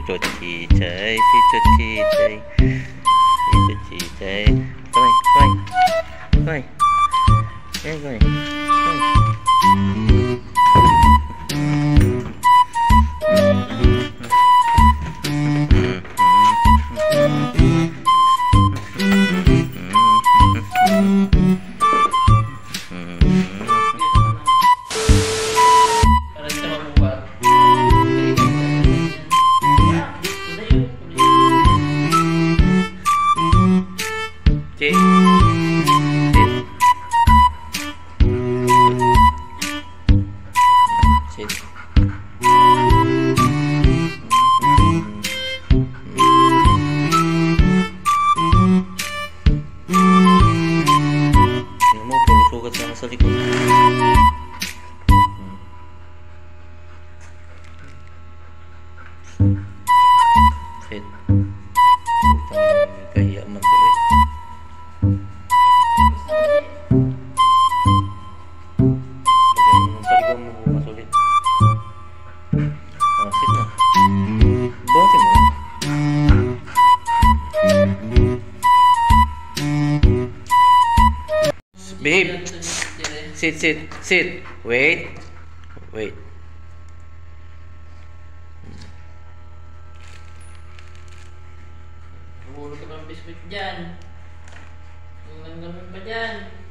Goldchi chay, si Goldchi chay, si Goldchi chay. Kamay, kamay, kamay. Yan, kamay. Sit. Sit. Sit. Tingnan mo, puro sugat lang sa likod. Sit. Kahiya man to eh. Sa likod mo masulit. Sit na. Buhatin mo. Babe. Sit, sit, sit. Wait. Wait. Hulog ka ng biskuit dyan. Ganun pa dyan.